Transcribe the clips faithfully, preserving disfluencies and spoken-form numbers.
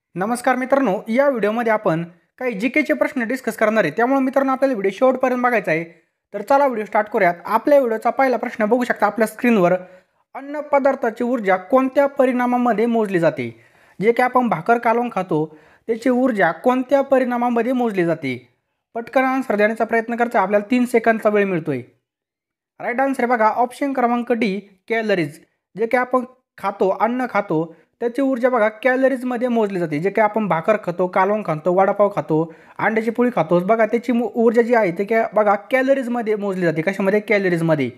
नमस्कार मित्रांनो, या व्हिडिओमध्ये आपण काही जीकेचे प्रश्न डिस्कस करणार आहे। त्यामुळे मित्रांनो आपल्याला व्हिडिओ शेवटपर्यंत बघायचा आहे। तर चला व्हिडिओ स्टार्ट करूयात। आपल्या व्हिडिओचा पहिला प्रश्न बघू शकता आपल्या स्क्रीनवर। अन्न पदार्थाची ऊर्जा कोणत्या परिणामामध्ये मोजली जाते? जे की आपण भाकर कालवून खातो त्याची ऊर्जा कोणत्या परिणामामध्ये मोजली जाते? पटकन आन्सर देण्याचा प्रयत्न करता। आपल्याला तीन सेकंदचा वेळ मिळतोय। राईट आन्सर बघा ऑप्शन क्रमांक डी कॅलरीज। जे की आपण खातो अन्न खातो त्याची ऊर्जा बघा कॅलरीज मध्ये मोजली जाते। जे की आपण भाकर खातो कालवण खातो वडापाव खातो अंड्याची पोळी खातो बघा त्याची ऊर्जा जी आहे ते बघा कॅलरीज मध्ये मोजली जाते। कशामध्ये? कॅलरीज मध्ये।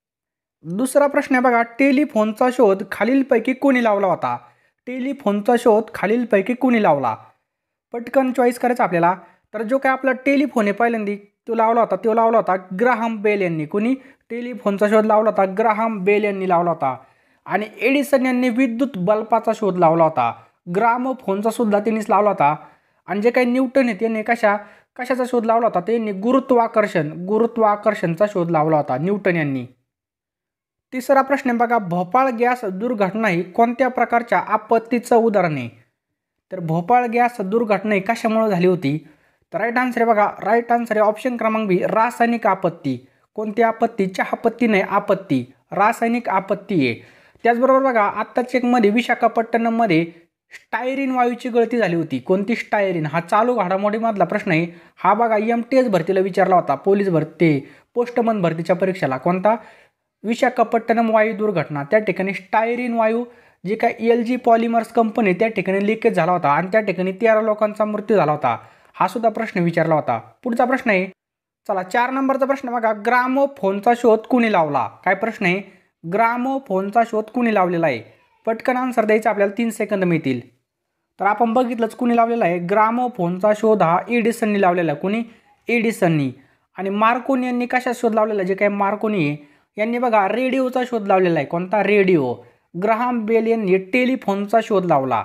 दुसरा प्रश्न आहे बघा टेलिफोनचा शोध खालीलपैकी कोणी लावला होता? टेलिफोनचा शोध खालीलपैकी कोणी लावला? पटकन चॉईस करायचं आपल्याला। तर जो काय आपला टेलिफोन आहे पहिल्यांदा तो लावला होता तो लावला होता ग्राहम बेल यांनी। कोणी टेलिफोनचा शोध लावला होता? ग्राहम बेल यांनी लावला होता। आणि एडिसन यांनी विद्युत बल्बाचा शोध लावला होता। ग्रामोफोनचा सुद्धा त्यांनीच लावला होता। आणि जे काही न्यूटन आहे त्यांनी कशा कशाचा शोध लावला होता? त्यांनी गुरुत्वाकर्षण गुरुत्वाकर्षणचा शोध लावला होता न्यूटन यांनी। तिसरा प्रश्न बघा भोपाळ गॅस दुर्घटना ही कोणत्या प्रकारच्या आपत्तीचं उदाहरण आहे? तर भोपाळ गॅस दुर्घटना ही कशामुळे झाली होती? तर राईट आन्सर आहे बघा राईट आन्सर आहे ऑप्शन क्रमांक बी रासायनिक आपत्ती। कोणती आपत्ती? चहापत्ती नाही आपत्ती रासायनिक आपत्ती आहे। त्याचबरोबर बघा आत्ता चेकमध्ये विशाखापट्टणममध्ये स्टायरीन वायूची गळती झाली होती। कोणती स्टायरीन? हा चालू घडामोडीमधला प्रश्न आहे। हा बघा एम टी एस भरतीला विचारला होता पोलीस भरती पोस्टमन भरतीच्या परीक्षेला। कोणता? विशाखापट्टणम वायू दुर्घटना। त्या ठिकाणी स्टायरीन वायू जे काही एल जी पॉलिमर्स कंपनी त्या ठिकाणी लिकेज झाला होता आणि त्या ठिकाणी तेरा लोकांचा मृत्यू झाला होता। हा सुद्धा प्रश्न विचारला होता। पुढचा प्रश्न आहे चला चार नंबरचा प्रश्न बघा ग्रामोफोनचा शोध कुणी लावला? काय प्रश्न आहे? ग्रामोफोनचा शोध कुणी लावलेला आहे? पटकन आन्सर द्यायचा आपल्याला तीन सेकंद मिळतील। तर आपण बघितलंच कुणी लावलेला आहे ग्रामोफोनचा शोध हा एडिसननी लावलेला। कुणी? एडिसननी। आणि मार्कोनी यांनी कशा शोध लावलेला? जे काही मार्कोनी यांनी बघा रेडिओचा शोध लावलेला आहे। कोणता? रेडिओ। ग्राहम बेल यांनी टेलिफोनचा शोध लावला।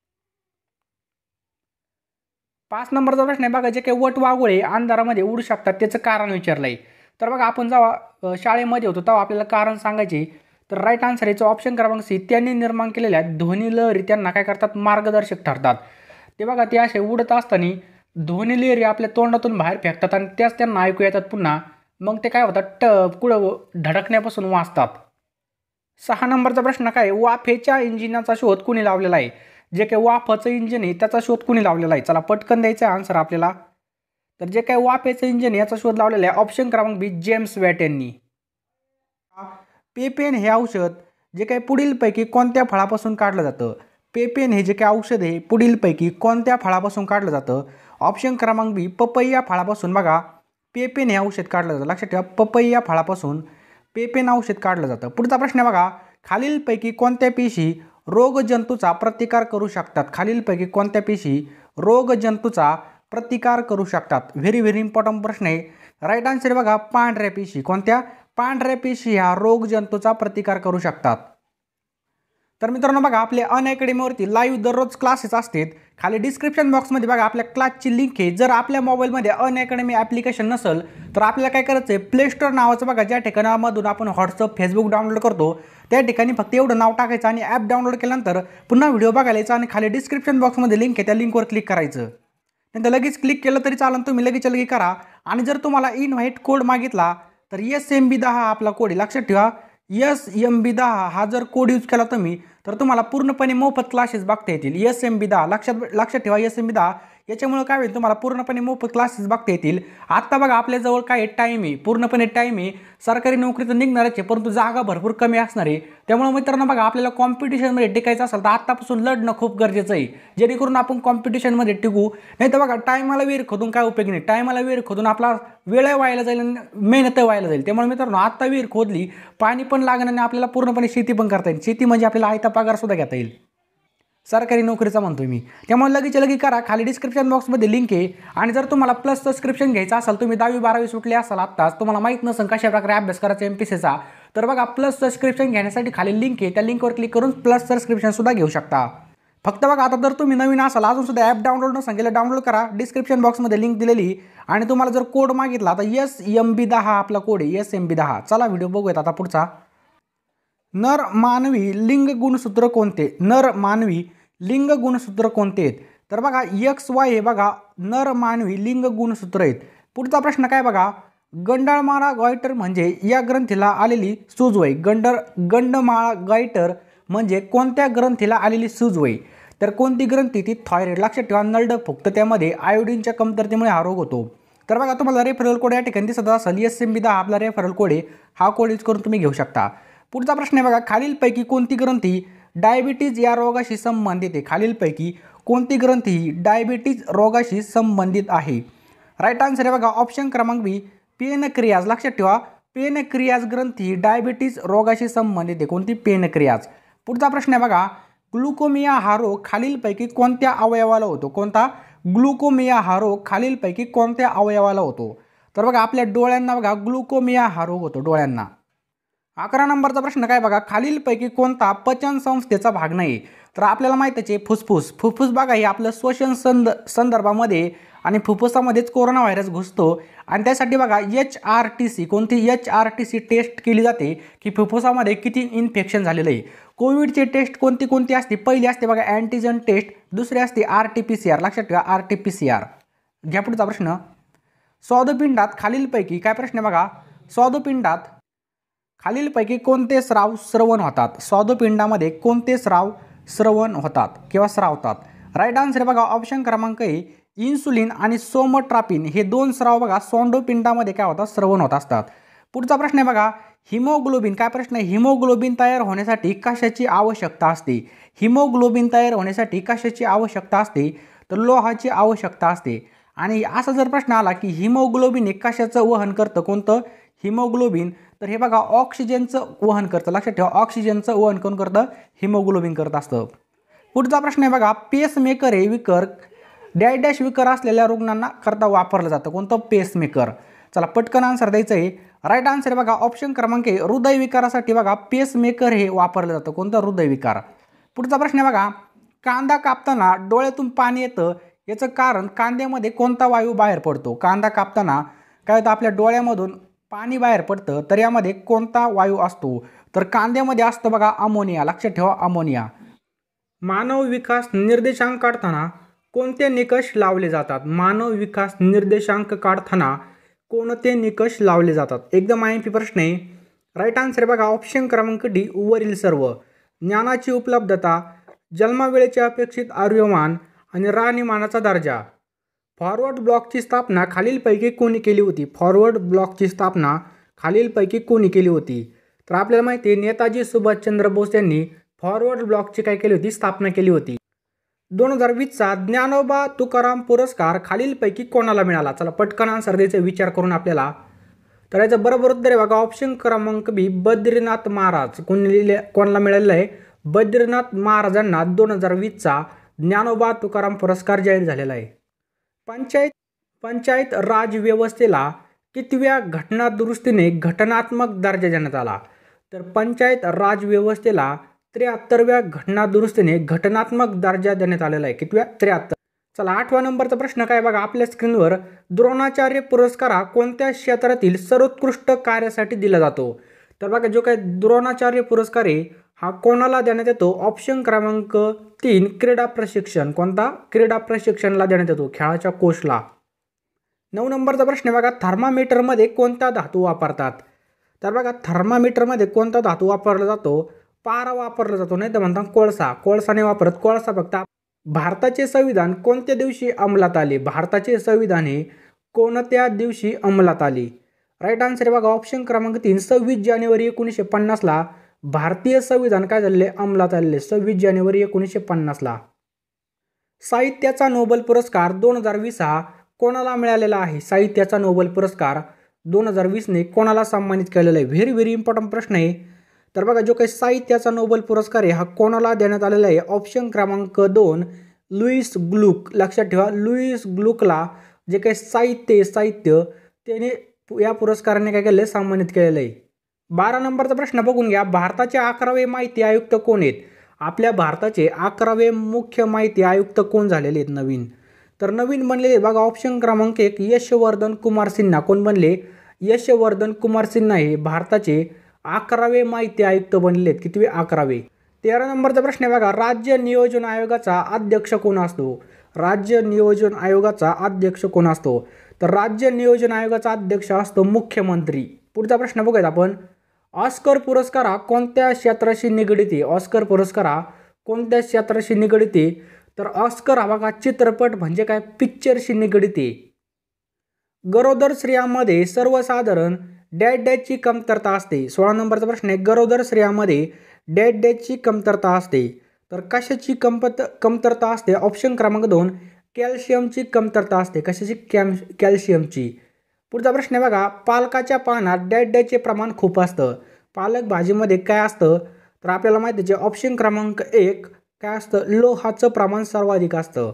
पाच नंबरचा प्रश्न आहे बघा जे काही वटवाघुळे अंधारामध्ये उडू शकतात त्याचं कारण विचारलंय। तर बघा आपण जेव्हा शाळेमध्ये होतो तेव्हा आपल्याला कारण सांगायचे। तर राईट आन्सर याचं ऑप्शन क्रमांक सी त्यांनी निर्माण केलेल्या ध्वनी लहरी त्यांना काय करतात? मार्गदर्शक ठरतात। ते बघा ते असे उडत असताना ध्वनी लहरी आपल्या तोंडातून बाहेर फेकतात आणि त्याच त्यांना ऐकू येतात पुन्हा मग ते काय होतात ट कुठं धडकण्यापासून वाचतात। सहा नंबरचा प्रश्न काय? वाफेच्या इंजिनाचा शोध कुणी लावलेला आहे? जे काही वाफाचं इंजिन आहे त्याचा शोध कुणी लावलेला आहे? चला पटकन द्यायचा आन्सर आपल्याला। तर जे काही वाफेचं इंजिन याचा शोध लावलेला आहे ऑप्शन क्रमांक बी जेम्स वॅट यांनी। पेपेन हे औषध जे काही पुढीलपैकी कोणत्या फळापासून काढलं जातं? पेपेन हे जे काही औषध आहे पुढीलपैकी कोणत्या फळापासून काढलं जातं? ऑप्शन क्रमांक बी पपैया फळापासून। बघा पेपेन हे औषध काढलं जातं लक्षात ठेवा पपैया फळापासून पेपेन औषध काढलं जातं। पुढचा प्रश्न बघा खालीलपैकी कोणत्या पेशी रोगजंतूचा प्रतिकार करू शकतात? खालीलपैकी कोणत्या पेशी रोगजंतूचा प्रतिकार करू शकतात? व्हेरी व्हेरी इम्पॉर्टंट प्रश्न आहे। राईट आन्सर बघा पांढऱ्या पेशी। कोणत्या? पांढऱ्या पेशी ह्या रोगजंतूचा प्रतिकार करू शकतात। तर मित्रांनो बघा आपल्या अन अकॅडमीवरती लाईव्ह दररोज क्लासेस असतात। खाली डिस्क्रिप्शन बॉक्समध्ये बघा आपल्या क्लासची लिंक आहे। जर आपल्या मोबाईलमध्ये अन अकॅडमी ॲप्लिकेशन नसेल तर आपल्याला काय करायचं आहे प्ले स्टोअर नावाचं बघा ज्या ठिकाणामधून आपण व्हॉट्सअप फेसबुक डाउनलोड करतो त्या ठिकाणी फक्त एवढं नाव टाकायचं आणि ॲप डाउनलोड केल्यानंतर पुन्हा व्हिडिओ बघायचा आणि खाली डिस्क्रिप्शन बॉक्समध्ये लिंक आहे त्या लिंकवर क्लिक करायचं। नंतर लगेच क्लिक केलं तरी चालेल तुम्ही लगेच लगेच करा। आणि जर तुम्हाला इनव्हाइट कोड मागितला तर एस एम बी दहा आपला कोड आहे लक्षात ठेवा। एस एम बी दहा हा जर कोड यूज केला तुम्ही तर तुम्हाला पूर्णपणे मोफत क्लासेस बघता येतील। एस एम बी दहा लक्षात लक्षात ठेवा एस एम बी दहा याच्यामुळे काय होईल तुम्हाला पूर्णपणे मोफत क्लासेस बघता येतील। आत्ता बघा आपल्याजवळ काय टाईम आहे पूर्णपणे टाईम आहे सरकारी नोकरीचं निघणारच आहे परंतु जागा भरपूर कमी असणार आहे। त्यामुळे मित्रांनो बघा आपल्याला कॉम्पिटिशनमध्ये टिकायचं असेल तर आत्तापासून लढणं खूप गरजेचं आहे जेणेकरून आपण कॉम्पिटिशनमध्ये टिकू। नाही तर बघा टायमाला वेळ खोदून काय उपयोग नाही। टायमाला वेळ खोदून आपला वेळ व्हायला जाईल आणि मेहनत व्हायला जाईल। त्यामुळे मित्रांनो आत्ता वेळ खोदली पाणी पण लागणार आणि आपल्याला पूर्णपणे शेती पण करता येईल। शेती म्हणजे आपल्याला आयता पगार सुद्धा घेता येईल सरकारी नोकरीचा म्हणतोय मी। त्यामुळे लगेच लगेच करा खाली डिस्क्रिप्शन बॉक्समध्ये लिंक आहे। आणि जर तुम्हाला प्लस सबस्क्रिप्शन घ्यायचं असेल तुम्ही दहावी बारावी सुटले असाल आत्ताच तुम्हाला माहीत नसेल कशा प्रकारे अभ्यास करायचा एम पी सीचा तर बघा प्लस सबस्क्रिप्शन घेण्यासाठी खाली लिंक आहे त्या लिंकवर क्लिक करून प्लस सबस्क्रिप्शन सुद्धा घेऊ शकता। फक्त बघा आता जर तुम्ही नवीन असाल अजून सुद्धा ॲप डाउनलोड नसेल केलं डाउनलोड करा डिस्क्रिप्शन बॉक्समध्ये लिंक दिलेली। आणि तुम्हाला जर कोड मागितला तर एस एम बी दहा आपला कोड आहे एस एम बी दहा। चला व्हिडिओ बघूयात आता पुढचा। नर मानवी लिंग गुणसूत्र कोणते? नर मानवी लिंग गुणसूत्र कोणते आहेत? तर बघा एक्स वाय हे बघा नर मानवी लिंग गुणसूत्र आहेत. पुढचा प्रश्न काय बघा, गंडमाळा गॉयटर म्हणजे या ग्रंथीला आलेली सूजवय. गंडर गंडमाळा गॉयटर म्हणजे कोणत्या ग्रंथीला आलेली सूजवय? तर कोणती ग्रंथी? ती थायरॉइड. लक्षात ठेवा, नळड फक्त त्यामध्ये आयोडीनच्या कमतरतेमुळे हा रोग होतो. तर बघा तुम्हाला रेफरल कोड या ठिकाणी दिसत असेल, एस एम बी दहा आपला रेफरल कोड आहे, हा कोड यूज करून तुम्ही घेऊ शकता. पुढचा प्रश्न आहे बघा, खालीलपैकी कोणती ग्रंथी डायबिटीज या रोगाशी संबंधित आहे? खालीलपैकी कोणती ग्रंथी ही डायबिटीज रोगाशी संबंधित आहे? राईट आन्सर आहे बघा ऑप्शन क्रमांक बी, पेनक्रियाज. लक्षात ठेवा, पेनक्रियाज ग्रंथी डायबिटीज रोगाशी संबंधित आहे. कोणती? पेनक्रियाज. पुढचा प्रश्न आहे बघा, ग्लुकोमिया हा रोग खालीलपैकी कोणत्या अवयवाला होतो? कोणता? ग्लुकोमिया हा रोग खालीलपैकी कोणत्या अवयवाला होतो? तर बघा आपल्या डोळ्यांना बघा ग्लुकोमिया हा रोग होतो, डोळ्यांना. अकरा नंबरचा प्रश्न काय बघा, खालीलपैकी कोणता पचन संस्थेचा भाग नाही? तर आपल्याला माहितीच आहे फुफ्फुस. फुफ्फुस बघा हे आपलं श्वसन संद संदर्भामध्ये आणि फुफ्फुसामध्येच कोरोना व्हायरस घुसतो आणि त्यासाठी बघा एच आर टी सी कोणती H R T C test केली जाते की फुफ्फुसामध्ये किती इन्फेक्शन झालेलं आहे. कोविडची टेस्ट कोणती कोणती असते? पहिली असते बघा अँटीजन टेस्ट, दुसरी असते R T P C R. लक्षात ठेवा R T P C R. घ्या पुढचा प्रश्न, स्वादुपिंडात खालीलपैकी काय प्रश्न आहे बघा, स्वादुपिंडात खालीलपैकी कोणते स्राव श्रवण होतात? स्वादुपिंडामध्ये कोणते स्राव श्रवण होतात किंवा स्रावतात? राईट आन्सर बघा ऑप्शन क्रमांक ए, इन्सुलिन आणि सोमोट्रापिन हे दोन स्राव बघा स्वादुपिंडामध्ये काय होतात? श्रवण होत असतात. पुढचा प्रश्न आहे बघा, हिमोग्लोबिन. काय प्रश्न आहे? हिमोग्लोबिन तयार होण्यासाठी कशाची आवश्यकता असते? हिमोग्लोबिन तयार होण्यासाठी कशाची आवश्यकता असते? तर लोहाची आवश्यकता असते. आणि असा जर प्रश्न आला की हिमोग्लोबिन हे कशाचं वहन करतं? कोणतं? हिमोग्लोबिन. तर हे बघा ऑक्सिजनचं वहन करतं. लक्षात ठेवा ऑक्सिजनचं वहन कोण करतं? हिमोग्लोबिन करत असतं. पुढचा प्रश्न आहे बघा, पेसमेकर हे विकर डॅश डॅश विकर असलेल्या रुग्णांना करता वापरलं जातं. कोणतं? पेसमेकर. चला पटकन आन्सर द्यायचं आहे. राईट आन्सर बघा ऑप्शन क्रमांक ए, हृदयविकारासाठी बघा पेसमेकर हे वापरलं जातं. कोणतं? हृदयविकार. पुढचा प्रश्न आहे बघा, कांदा कापताना डोळ्यातून पाणी येतं याचं कारण कांद्यामध्ये कोणता वायू बाहेर पडतो? कांदा कापताना काय होतं? आपल्या डोळ्यामधून पाणी बाहेर पडतं, तर यामध्ये कोणता वायू असतो? तर कांद्यामध्ये असतं बघा अमोनिया. लक्षात ठेवा अमोनिया. मानव विकास निर्देशांक काढताना कोणते निकष लावले जातात? मानव विकास निर्देशांक काढताना कोणते निकष लावले जातात? एकदम आय एम पी प्रश्न आहे. राईट आन्सर बघा ऑप्शन क्रमांक डी, वरील सर्व. ज्ञानाची उपलब्धता, जन्मवेळेचे अपेक्षित आयुर्मान आणि राहणीमानाचा दर्जा. फॉरवर्ड ब्लॉकची स्थापना खालीलपैकी कोणी केली होती? फॉरवर्ड ब्लॉकची स्थापना खालीलपैकी कोणी केली होती? तर आपल्याला माहिती आहे नेताजी सुभाषचंद्र बोस यांनी फॉरवर्ड ब्लॉकची काय केली होती? स्थापना केली होती. दोन हजार वीसचा ज्ञानोबा तुकाराम पुरस्कार खालीलपैकी कोणाला मिळाला? चला पटकन आन्सर द्यायचा विचार करून आपल्याला. तर याचं बरोबर उत्तर आहे बघा ऑप्शन क्रमांक बी, बद्रीनाथ महाराज. कोणी कोणाला मिळालेलं आहे? बद्रीनाथ महाराजांना दोन हजार वीसचा ज्ञानोबा तुकाराम पुरस्कार जाहीर झालेला आहे. पंचायत पंचायत राज व्यवस्थेला कितव्या घटना दुरुस्तीने घटनात्मक दर्जा देण्यात आला? तर पंचायत राज व्यवस्थेला त्र्याहत्तरव्या घटना दुरुस्तीने घटनात्मक दर्जा देण्यात आलेला आहे. कितव्या? त्र्याहत्तर. चला आठवा नंबरचा प्रश्न काय बघा आपल्या स्क्रीनवर, द्रोणाचार्य पुरस्कार हा कोणत्या क्षेत्रातील सर्वोत्कृष्ट कार्यासाठी दिला जातो? तर बघा जो काही द्रोणाचार्य पुरस्कार आहे हा कोणाला देण्यात येतो? ऑप्शन क्रमांक तीन, क्रीडा प्रशिक्षण. कोणता? क्रीडा प्रशिक्षणला देण्यात येतो, खेळाच्या कोचला. नऊ नंबरचा प्रश्न बघा, थर्मामीटरमध्ये कोणता धातू वापरतात? तर बघा थर्मामीटरमध्ये कोणता धातू वापरला जातो? पारा वापरला जातो, नाही तर म्हणतात कोळसा. कोळसा नाही वापरत, कोळसा फक्त. भारताचे संविधान कोणत्या दिवशी अंमलात आले? भारताचे संविधान हे कोणत्या दिवशी अंमलात आले? राईट आन्सर बघा ऑप्शन क्रमांक तीन, सव्वीस जानेवारी एकोणीसशे पन्नासला भारतीय संविधान काय झालेले? अंमलात आलेले सव्वीस जानेवारी एकोणीसशे पन्नासला. साहित्याचा नोबेल पुरस्कार दोन हजार वीस हा कोणाला मिळालेला आहे? साहित्याचा नोबेल पुरस्कार दोन हजार वीसने कोणाला सन्मानित केलेला आहे? व्हेरी व्हेरी इम्पॉर्टंट प्रश्न आहे. तर बघा जो काही साहित्याचा नोबेल पुरस्कार आहे हा कोणाला देण्यात आलेला आहे? ऑप्शन क्रमांक दोन, लुईस ग्लुक. लक्षात ठेवा लुईस ग्लुकला जे काही साहित्य साहित्य त्याने या पुरस्काराने काय केलं? सन्मानित केलेलं आहे. बारा नंबरचा प्रश्न बघून घ्या, भारताचे अकरावे माहिती आयुक्त कोण आहेत? आपल्या भारताचे अकरावे मुख्य माहिती आयुक्त कोण झालेले आहेत नवीन? तर नवीन बनलेले बघा ऑप्शन क्रमांक एक, यशवर्धन कुमार सिन्हा. कोण बनले? यशवर्धन कुमार सिन्हा हे भारताचे अकरावे माहिती आयुक्त बनलेले आहेत. कितवे? अकरावे. तेरा नंबरचा प्रश्न आहे बघा, राज्य नियोजन आयोगाचा अध्यक्ष कोण असतो? राज्य नियोजन आयोगाचा अध्यक्ष कोण असतो? तर राज्य नियोजन आयोगाचा अध्यक्ष असतो मुख्यमंत्री. पुढचा प्रश्न बघूयात आपण, ऑस्कर पुरस्कार हा कोणत्या क्षेत्राशी निगडित आहे? ऑस्कर पुरस्कार हा कोणत्या क्षेत्राशी निगडित आहे? तर ऑस्कर हा बघा चित्रपट म्हणजे काय, पिक्चरशी निगडित आहे. गरोदर स्त्रियांमध्ये सर्वसाधारण डॅश डॅशची कमतरता असते. सोळा नंबरचा प्रश्न आहे, गरोदर स्त्रियांमध्ये डॅश डॅशची कमतरता असते. तर कशाची कमपत कमतरता असते? ऑप्शन क्रमांक दोन, कॅल्शियमची कमतरता असते. कशाची? कॅम कॅल्शियमची. पुढचा प्रश्न आहे बघा, पालकाच्या पानात डॅश डॅशचे प्रमाण खूप असतं. पालक भाजीमध्ये काय असतं? तर आपल्याला माहिती आहे ऑप्शन क्रमांक एक काय असतं? लोहाचं प्रमाण सर्वाधिक असतं.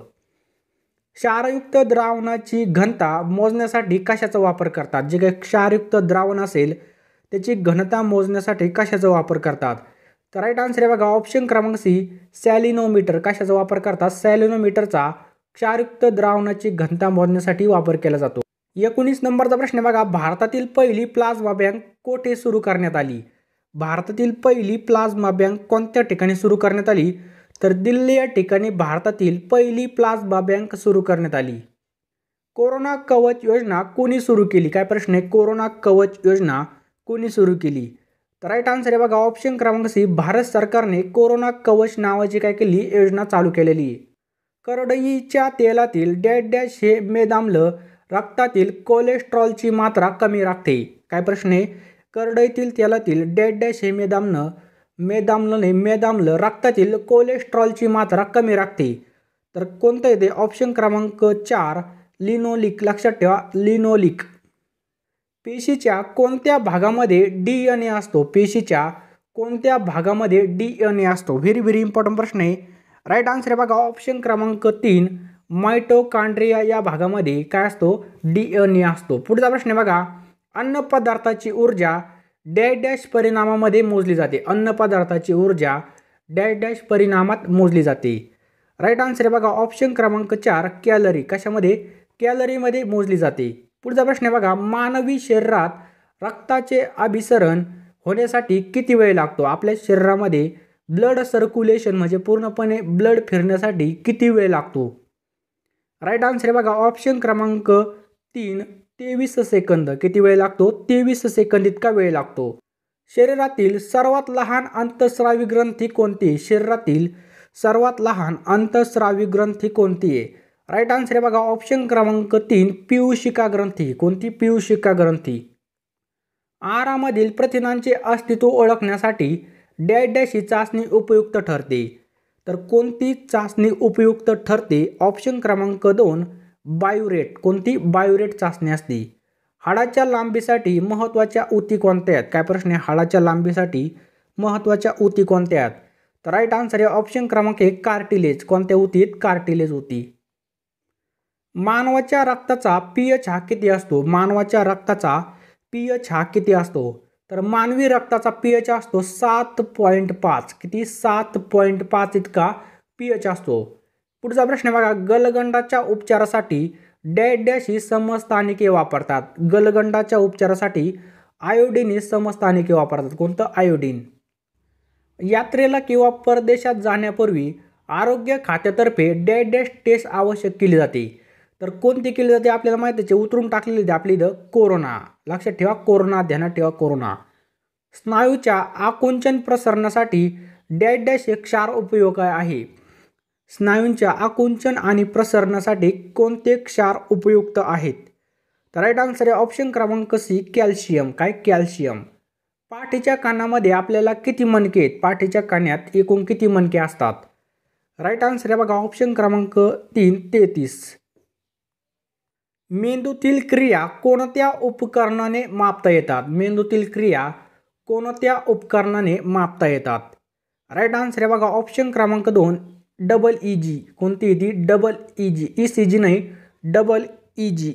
क्षारयुक्त द्रावणाची घनता मोजण्यासाठी कशाचा वापर करतात? जे काही क्षारयुक्त द्रावण असेल त्याची घनता मोजण्यासाठी कशाचा वापर करतात? तर राईट आन्सर आहे बघा ऑप्शन क्रमांक सी, सॅलिनोमीटर. कशाचा वापर करतात? सॅलिनोमीटरचा क्षारयुक्त द्रावणाची घनता मोजण्यासाठी वापर केला जातो. एकोणीस नंबरचा प्रश्न बघा, भारतातील पहिली प्लाझ्मा बँक कोठे सुरू करण्यात आली? भारतातील पहिली प्लाझ्मा बँक कोणत्या ठिकाणी सुरू करण्यात आली? तर दिल्ली या ठिकाणी भारतातील पहिली प्लाझ्मा बँक सुरू करण्यात आली. कोरोना कवच योजना कोणी सुरू केली? काय प्रश्न आहे? कोरोना कवच योजना कोणी सुरू केली? तर राईट आन्सर आहे बघा ऑप्शन क्रमांक सी, भारत सरकारने कोरोना कवच नावाची काय केली? योजना चालू केलेली आहे. करडईच्या तेलातील डॅश डॅश हे मेदाम्ल रक्तातील कोलेस्ट्रॉलची मात्रा कमी राखते. काय प्रश्न आहे? करडईतील तेलातील डॅश डॅश हे मेदाम्ल मेदाम्लने मेदाम्ल रक्तातील कोलेस्ट्रॉलची मात्रा कमी राखते. तर कोणतं येते? ऑप्शन क्रमांक चार, लिनोलिक. लक्षात ठेवा, लिनोलिक. पेशीच्या कोणत्या भागामध्ये डी एन ए असतो? पेशीच्या कोणत्या भागामध्ये डी एन ए असतो? व्हेरी व्हेरी इम्पॉर्टंट प्रश्न आहे. राईट आन्सर आहे बघा ऑप्शन क्रमांक तीन, मायटोकॉन्ड्रिया या भागामध्ये काय असतो? डी एन ए असतो. पुढचा प्रश्न आहे बघा, अन्न पदार्थाची ऊर्जा डॅश डॅश परिणामामध्ये मोजली जाते. अन्न पदार्थाची ऊर्जा डॅश डॅश परिणामात मोजली जाते. राईट आन्सर आहे बघा ऑप्शन क्रमांक चार, कॅलरी. कशामध्ये? कॅलरीमध्ये मोजली जाते. पुढचा प्रश्न आहे बघा, मानवी शरीरात रक्ताचे अभिसरण होण्यासाठी किती वेळ लागतो? आपल्या शरीरामध्ये ब्लड सर्क्युलेशन म्हणजे पूर्णपणे ब्लड फिरण्यासाठी किती वेळ लागतो? राईट आन्सर आहे बघा ऑप्शन क्रमांक तीन, तेवीस सेकंद. किती वेळ लागतो? तेवीस सेकंद इतका वेळ लागतो. शरीरातील सर्वात लहान अंतस्रावी ग्रंथी कोणती? शरीरातील सर्वात लहान अंतस्रावी ग्रंथी कोणती आहे? राईट आन्सर आहे बघा ऑप्शन क्रमांक तीन, पीयूषिका ग्रंथी. कोणती? पीयूषिका ग्रंथी. आहारामधील प्रथिनांचे अस्तित्व ओळखण्यासाठी डॅश डॅश ही चाचणी उपयुक्त ठरते. तर कोणती चाचणी उपयुक्त ठरते? ऑप्शन क्रमांक दोन, बायोरेट. कोणती? बायोरेट चाचणी असते. हाडाच्या लांबीसाठी महत्त्वाच्या ऊती कोणत्या आहेत? काय प्रश्न आहे? हाडाच्या लांबीसाठी महत्त्वाच्या ऊती कोणत्या आहेत? तर राईट आन्सर आहे ऑप्शन क्रमांक एक, कार्टिलेज. कोणत्या ऊती आहेत? कार्टिलेज ऊती. मानवाच्या रक्ताचा पीएच हा किती असतो? मानवाच्या रक्ताचा पीएच हा किती असतो? तर मानवी रक्ताचा पीएच असतो सात पॉईंट पाच. किती? सात पॉईंट पाच इतका पीएच असतो. पुढचा प्रश्न बघा, गलगंडाच्या उपचारासाठी डॅश डॅश ही समस्थानिके वापरतात. गलगंडाच्या उपचारासाठी आयोडीन ही समस्थानिके वापरतात. कोणतं? आयोडीन. यात्रेला किंवा परदेशात जाण्यापूर्वी आरोग्य खात्यातर्फे डॅश डॅश टेस्ट आवश्यक केली जाते. तर कोणती केली जाते? आपल्याला माहिती आहे, उतरून टाकलेली आहे आपली इथं, कोरोना. लक्षात ठेवा, कोरोना. ध्यानात ठेवा, कोरोना. स्नायूच्या आकुंचन प्रसरणासाठी डॅश डॅश एक क्षार उपयोग आहे. स्नायूंच्या आकुंचन आणि प्रसरणासाठी कोणते क्षार उपयुक्त आहेत? तर राईट आन्सर आहे ऑप्शन क्रमांक सी, कॅल्शियम. काय? कॅल्शियम. पाठीच्या कानामध्ये आपल्याला किती मणके आहेत? पाठीच्या कानात एकूण किती मणके असतात? राईट आन्सर आहे बघा ऑप्शन क्रमांक तीन, तेहतीस. मेंदूतील क्रिया कोणत्या उपकरणाने मापता येतात? मेंदूतील क्रिया कोणत्या उपकरणाने मापता येतात? राईट आन्सर आहे बघा ऑप्शन क्रमांक दोन, डबल ई जी. कोणती ती? Double E G. E C G नाही, डबल ई जी.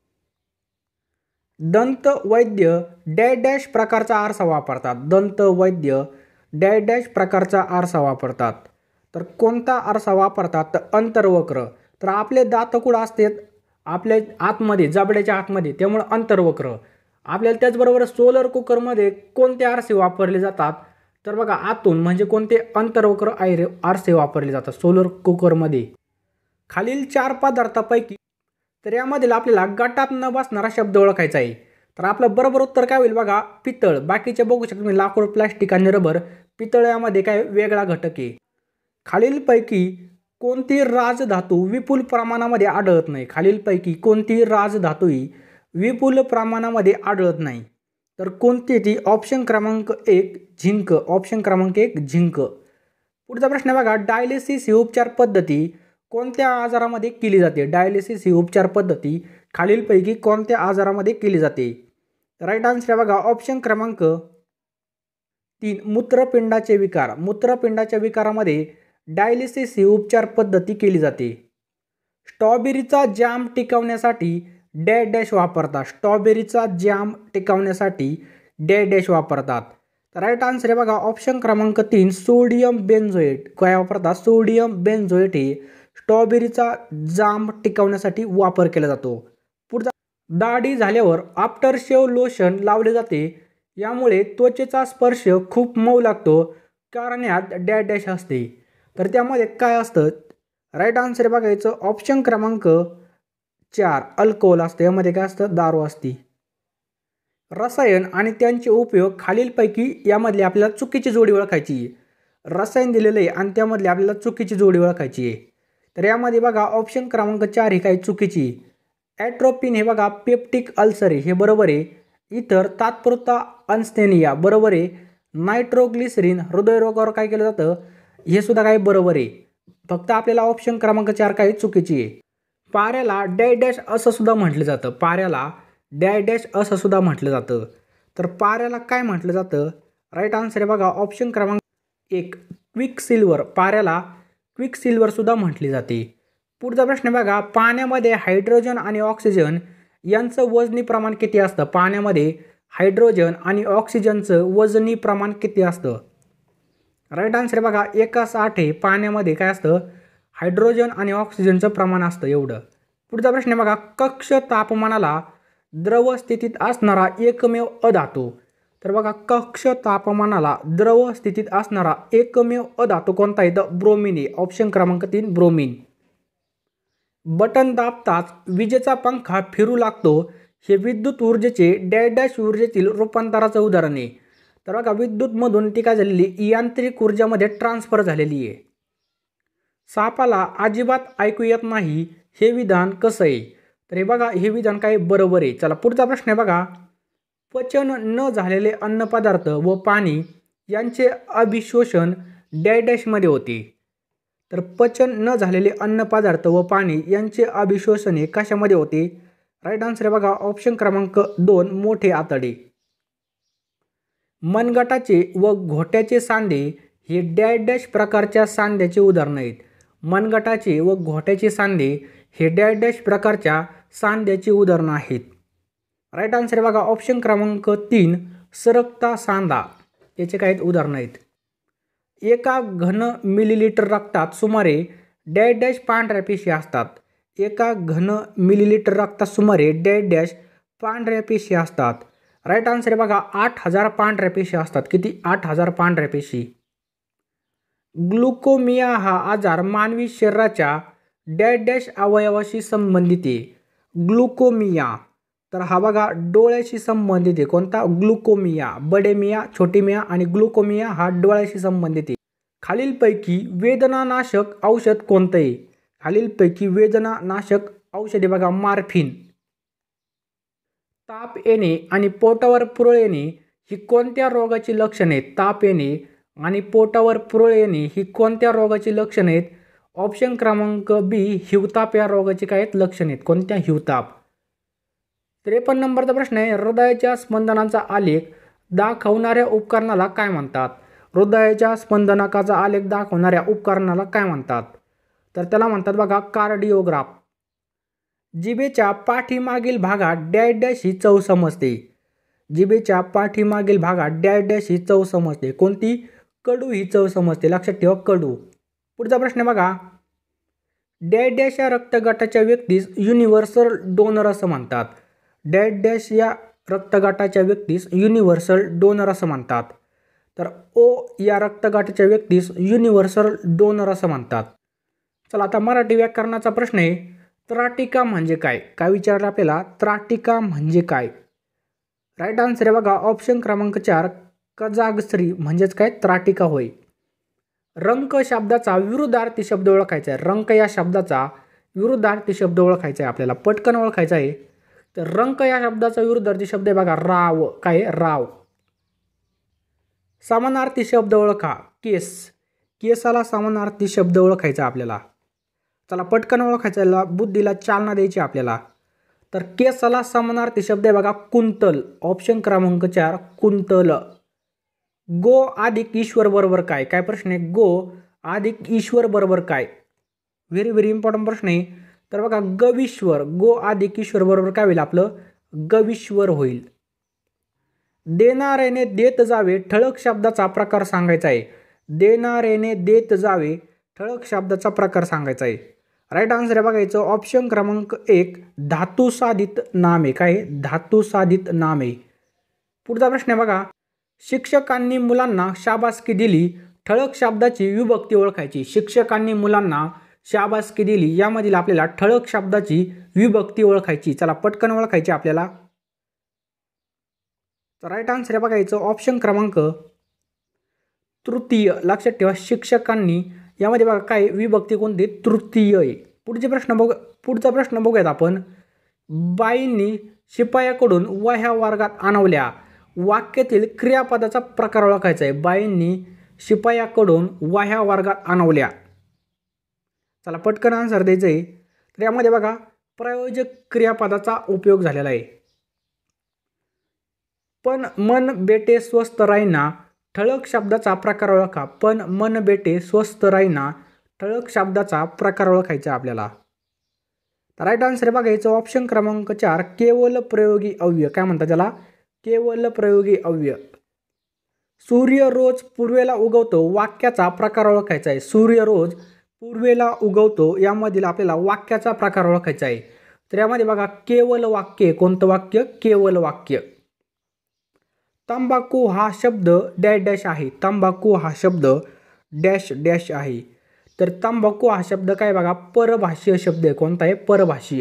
दंत वैद्य डॅश डॅश प्रकारचा आरसा वापरतात. दंत वैद्य डॅश डॅश प्रकारचा आरसा वापरतात. तर कोणता आरसा वापरतात? तर अंतर्वक्र. तर आपले दात कुठं असतात? आपल्या आतमध्ये, जबड्याच्या आतमध्ये, त्यामुळे अंतर्वक्र. आपल्याला त्याचबरोबर सोलर कुकरमध्ये कोणते आरसे वापरले जातात? तर बघा आतून म्हणजे कोणते अंतर्वक्र आयरे आरसे वापरले जातात सोलर कुकरमध्ये? खालील चार पदार्थापैकी तर यामधील आपल्याला गटात न बसणारा शब्द ओळखायचा आहे. तर आपलं बरोबर उत्तर काय होईल बघा, पितळ. बाकीचे बघू शकता तुम्ही लाकूड, प्लास्टिक आणि रबर. पितळ यामध्ये काय वेगळा घटक आहे. खालीलपैकी कोणती राजधातू विपुल प्रमाणामध्ये आढळत नाही? खालीलपैकी कोणती राजधातू ही विपुल प्रमाणामध्ये आढळत नाही? तर कोणती ती? ऑप्शन क्रमांक एक झिंक. ऑप्शन क्रमांक एक झिंक. पुढचा प्रश्न बघा, डायलिसिस ही उपचार पद्धती कोणत्या आजारामध्ये केली जाते? डायलिसिस ही उपचार पद्धती खालीलपैकी कोणत्या आजारामध्ये केली जाते? राईट आन्सर बघा ऑप्शन क्रमांक तीन मूत्रपिंडाचे विकार. मूत्रपिंडाच्या विकारामध्ये डायलिसिस ही उपचार पद्धती केली जाते. स्ट्रॉबेरीचा जॅम टिकवण्यासाठी डॅश डॅश वापरतात. स्ट्रॉबेरीचा जॅम टिकवण्यासाठी डॅश डॅश वापरतात. तर राईट आन्सर आहे बघा ऑप्शन क्रमांक तीन सोडियम बेन्झोएट. काय वापरतात? सोडियम बेन्झोएट हे स्ट्रॉबेरीचा जाम टिकवण्यासाठी वापर केला जातो. पुढचा, दाढी झाल्यावर आफ्टर शेव लोशन लावले जाते. यामुळे त्वचेचा स्पर्श खूप मऊ लागतो कारण यात डॅश डॅश असते. तर त्यामध्ये काय असतं? राईट आन्सर बघायचं ऑप्शन क्रमांक चार अल्कोहोल असतं. यामध्ये काय असतं? दारू असते. रसायन आणि त्यांचे उपयोग खालीलपैकी यामधली आपल्याला चुकीची जोडी ओळखायची आहे. रसायन दिलेलं आहे आणि त्यामधली आपल्याला चुकीची जोडी ओळखायची आहे. तर यामध्ये बघा ऑप्शन क्रमांक चार ही काही चुकीची. ॲट्रोपिन हे बघा पेप्टिक अल्सर हे बरोबर आहे. इतर तात्पुरता अन्स्थेनिया बरोबर आहे. नायट्रोग्लिसरीन हृदयरोगावर काय केलं जातं हे सुद्धा काही बरोबर आहे. फक्त आपल्याला ऑप्शन क्रमांक चार काही चुकीची आहे. पाऱ्याला डॅश डॅश असं सुद्धा म्हटलं जातं. पाऱ्याला डॅश डॅश असं सुद्धा म्हटलं जातं. तर पाऱ्याला काय म्हटलं जातं? राईट आन्सर आहे बघा ऑप्शन क्रमांक एक क्विक सिल्वर. पाऱ्याला क्विक सिल्वर सुद्धा म्हटली जाते. पुढचा प्रश्न बघा, पाण्यामध्ये हायड्रोजन आणि ऑक्सिजन यांचं वजनी प्रमाण किती असतं? पाण्यामध्ये हायड्रोजन आणि ऑक्सिजनचं वजनी प्रमाण किती असतं? राईट आन्सर बघा एका साठ आहे. पाण्यामध्ये काय असतं? हायड्रोजन आणि ऑक्सिजनचं प्रमाण असतं एवढं. पुढचा प्रश्न बघा, कक्ष तापमानाला द्रव स्थितीत असणारा एकमेव अधातू. तर बघा कक्ष तापमानाला द्रव स्थितीत असणारा एकमेव अधातू कोणता आहे? तर ब्रोमिन आहे. ऑप्शन क्रमांक तीन ब्रोमिन. बटन दाबताच विजेचा पंखा फिरू लागतो. हे विद्युत ऊर्जेचे डॅश डॅश ऊर्जेतील रूपांतराचं उदाहरण आहे. तर बघा विद्युतमधून ती काय झालेली यांत्रिक ऊर्जामध्ये ट्रान्सफर झालेली आहे. सापाला अजिबात ऐकू येत नाही हे विधान कसं आहे? तर हे बघा हे विधान काय बरोबर आहे. चला पुढचा प्रश्न आहे बघा, पचन न झालेले अन्नपदार्थ व पाणी यांचे अभिशोषण डॅश डॅशमध्ये होते. तर पचन न झालेले अन्नपदार्थ व पाणी यांचे अभिशोषण हे कशामध्ये होते? राईट आन्सर आहे बघा ऑप्शन क्रमांक दोन मोठे आतडे. मनगटाचे व घोट्याचे सांधे हे डॅश डॅश प्रकारच्या सांध्याचे उदाहरण आहेत. मनगटाचे व घोट्याचे सांधे हे डॅश डॅश प्रकारच्या सांध्याची उदाहरणं आहेत. राईट आन्सर बघा ऑप्शन क्रमांक तीन सरकता सांधा याचे काही उदाहरणं आहेत. एका घन मिलीलिटर रक्तात सुमारे डॅश डॅश पांढऱ्या पेशी असतात. एका घन मिलीलिटर रक्तात सुमारे डॅश डॅश पांढऱ्या पेशी असतात. राईट आन्सर बघा आठ हजार पांढऱ्या पेशी असतात. किती? आठ हजार पांढऱ्या पेशी. ग्लुकोमिया हा आजार मानवी शरीराच्या डॅश डॅश अवयवाशी संबंधित आहे. ग्लुकोमिया तर हा बघा डोळ्याशी संबंधित आहे. कोणता? ग्लुकोमिया. बडेमिया, छोटीमिया आणि ग्लुकोमिया हा डोळ्याशी संबंधित आहे. खालीलपैकी वेदनानाशक औषध कोणतं आहे? खालीलपैकी वेदनानाशक औषधे बघा मॉर्फिन. ताप येणे आणि पोटावर पुरळ येणे ही कोणत्या रोगाची लक्षणे आहेत? ताप येणे आणि पोटावर पुरळ येणे ही कोणत्या रोगाची लक्षणे आहेत? ऑप्शन क्रमांक बी हिवताप या रोगाची काय आहेत लक्षणे आहेत? कोणत्या? हिवताप. त्रेपन्न नंबरचा प्रश्न आहे, हृदयाच्या स्पंदनाचा आलेख दाखवणाऱ्या उपकरणाला काय म्हणतात? हृदयाच्या स्पंदनाचा आलेख दाखवणाऱ्या उपकरणाला काय म्हणतात? तर त्याला म्हणतात बघा कार्डिओग्राफ. जिभेच्या पाठीमागील भागात डॅश डॅश ही चव समजते. जिभेच्या पाठीमागील भागात डॅश डॅश ही चव समजते. कोणती? कडू ही चव समजते. लक्षात ठेवा कडू. पुढचा प्रश्न बघा, डॅश डॅश या रक्तगटाच्या व्यक्तीस युनिव्हर्सल डोनर असं म्हणतात. डॅश डॅश या रक्तगटाच्या व्यक्तीस युनिव्हर्सल डोनर असं म्हणतात. तर ओ या रक्तगाठीच्या व्यक्तीस युनिव्हर्सल डोनर असं म्हणतात. चला आता मराठी व्याकरणाचा प्रश्न आहे. त्राटिका म्हणजे काय? काय विचारलं आपल्याला? त्राटिका म्हणजे काय? राईट आन्सर आहे बघा ऑप्शन क्रमांक चार, कजागश्री म्हणजेच काय? त्राटिका होय. रंक शब्दाचा विरुद्धार्थी शब्द ओळखायचा आहे. रंक या शब्दाचा विरुद्धार्थी शब्द ओळखायचा आहे आपल्याला, पटकन ओळखायचा आहे. तर रंक या शब्दाचा विरुद्धार्थी शब्द आहे बघा राव. काय? राव. समानार्थी शब्द ओळखा. केस. केसाला समानार्थी शब्द ओळखायचा आपल्याला. चला पटकन ओळखायचा, बुद्धीला चालना द्यायची आपल्याला. तर केसाला समानार्थी शब्द आहे बघा कुंतल. ऑप्शन क्रमांक चार, कुंतल. गो अधिक ईश्वर बरोबर काय? काय प्रश्न आहे? गो अधिक ईश्वर बरोबर काय? व्हेरी व्हेरी इम्पॉर्टंट प्रश्न आहे. तर बघा गविश्वर. गो अधिक ईश्वर बरोबर काय होईल आपलं? गविश्वर होईल. देणाऱ्याने देत जावे ठळक शब्दाचा प्रकार सांगायचा आहे. देणाऱ्याने देत जावे ठळक शब्दाचा प्रकार सांगायचा आहे. राईट आन्सर आहे बघायचं ऑप्शन क्रमांक एक, धातू साधित नामे. काय? धातू साधित नामे. पुढचा प्रश्न आहे बघा, शिक्षकांनी मुलांना शाबासकी दिली ठळक शब्दाची विभक्ती ओळखायची. शिक्षकांनी मुलांना शाबासकी दिली यामधील आपल्याला ठळक शब्दाची विभक्ती ओळखायची. चला पटकन ओळखायची आपल्याला. राईट आन्सर आहे बघायचं ऑप्शन क्रमांक तृतीय. लक्षात ठेवा शिक्षकांनी यामध्ये बघा काय विभक्ती कोणती? तृतीय आहे. पुढचे प्रश्न बघ पुढचा प्रश्न बघूयात आपण. बाईंनी शिपायाकडून वह्या वर्गात आणवल्या. वाक्यातील क्रियापदाचा प्रकार ओळखायचा आहे. बाईंनी शिपायाकडून वह्या वर्गात आणवल्या. चला पटकन आन्सर द्यायचं आहे. तर यामध्ये बघा प्रयोजक क्रियापदाचा उपयोग झालेला आहे. पण मन बेटे स्वस्त राहीना ठळक शब्दाचा प्रकार ओळखा. पण मन बेटे स्वस्त राहीना ठळक शब्दाचा प्रकार ओळखायचा आपल्याला. राईट आन्सर बघायचं ऑप्शन क्रमांक चार, केवल प्रयोगी अव्यय. काय म्हणतात त्याला? केवल प्रयोगी अव्यय. सूर्य रोज पूर्वेला उगवतो वाक्याचा प्रकार ओळखायचा आहे. सूर्य रोज पूर्वेला उगवतो यामधील आपल्याला वाक्याचा प्रकार ओळखायचा आहे. तर यामध्ये बघा केवल वाक्य. कोणतं वाक्य? केवल वाक्य. तंबाखू हा शब्द डॅश डॅश आहे. तंबाखू हा शब्द डॅश डॅश आहे. तर तंबाखू हा शब्द काय बघा? परभाषीय शब्द आहे. कोणता आहे? परभाषीय.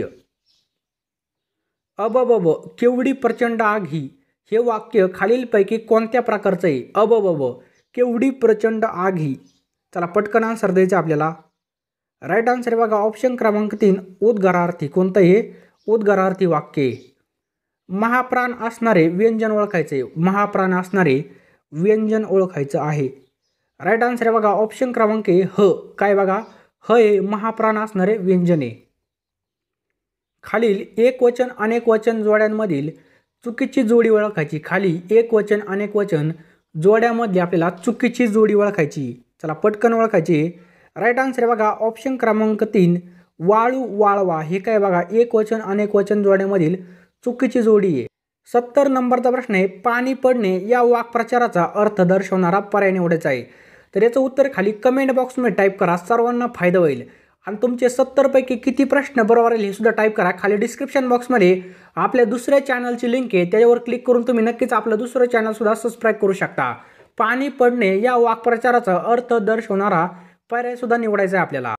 अबबब केवढी प्रचंड आग ही हे वाक्य खालीलपैकी कोणत्या प्रकारचं आहे? अबबब केवढी प्रचंड आग ही. चला पटकन आन्सर द्यायचं आपल्याला. राईट आन्सर बघा ऑप्शन क्रमांक तीन, उद्गारार्थी. कोणतं हे? उद्गारार्थी वाक्य. महाप्राण असणारे व्यंजन ओळखायचे. महाप्राण असणारे व्यंजन ओळखायचं आहे. राईट आन्सर बघा ऑप्शन क्रमांक ह. काय बघा? ह हे महाप्राण असणारे व्यंजन आहे. खालील एक वचन अनेक वचन जोड्यांमधील चुकीची जोडी ओळखायची. खाली एक वचन अनेक वचन जोड्यामध्ये आपल्याला चुकीची जोडी ओळखायची. चला पटकन ओळखायची. राईट आन्सर बघा ऑप्शन क्रमांक तीन, वाळू वाळवा. हे काय बघा? एक वचन अनेक वचन जोड्यामधील चुकीची जोडी आहे. सत्तर नंबरचा प्रश्न आहे, पाणी पडणे या वाक्प्रचाराचा अर्थ दर्शवणारा पर्याय निवडायचा आहे. तर याचं उत्तर खाली कमेंट बॉक्समध्ये टाईप करा. सर्वांना फायदा होईल. आणि तुमचे सत्तर पैकी किती प्रश्न बरोबर आहे हे सुद्धा टाईप करा. खाली डिस्क्रिप्शन बॉक्समध्ये आपल्या दुसऱ्या चॅनलची लिंक आहे, त्याच्यावर क्लिक करून तुम्ही नक्कीच आपलं दुसरं चॅनल सुद्धा सबस्क्राईब करू शकता. पाणी पडणे या वाक्प्रचाराचा अर्थ दर्शवणारा पर्याय सुद्धा निवडायचा आहे आपल्याला.